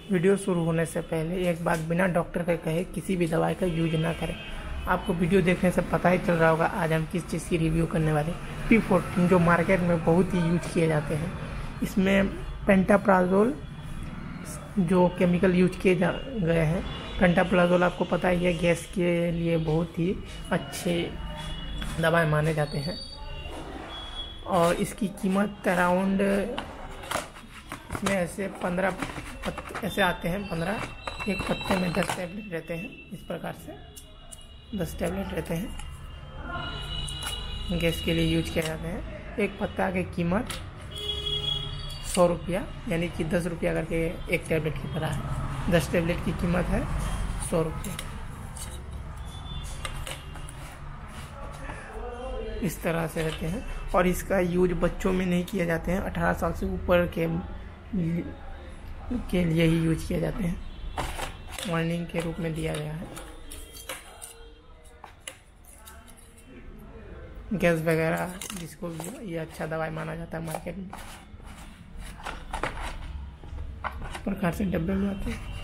Video शुरू होने से पहले एक बात बिना डॉक्टर के कहे किसी भी दवाई का यूज ना करें। आपको वीडियो देखने से पता ही चल रहा होगा आज हम किस चीज़ की रिव्यू करने वाले। P14 जो मार्केट में बहुत ही यूज किए जाते हैं। इसमें पेंटाप्राजोल जो केमिकल यूज किए गए हैं। पेंटाप्राजोल आपको पता ही है गैस के लिए बहुत ही अच्छे दवाई माने जाते हैं और इसकी कीमत अराउंड इसमें ऐसे 15 ऐसे आते हैं 15, एक पत्ते में 10 टैबलेट रहते हैं। इस प्रकार से 10 टैबलेट रहते हैं, गैस के लिए यूज किए जाते हैं। एक पत्ता की कीमत 100 रुपया यानी कि 10 रुपया करके एक टैबलेट की तरह है। 10 टैबलेट की कीमत है 100 रुपया। इस तरह से रहते हैं और इसका यूज बच्चों में नहीं किए जाते हैं। 18 साल से ऊपर के लिए ही यूज किए जाते हैं। वार्निंग के रूप में दिया गया है। गैस वगैरह जिसको भी ये अच्छा दवाई माना जाता है मार्केट में। इस प्रकार से डब्बे में आते हैं।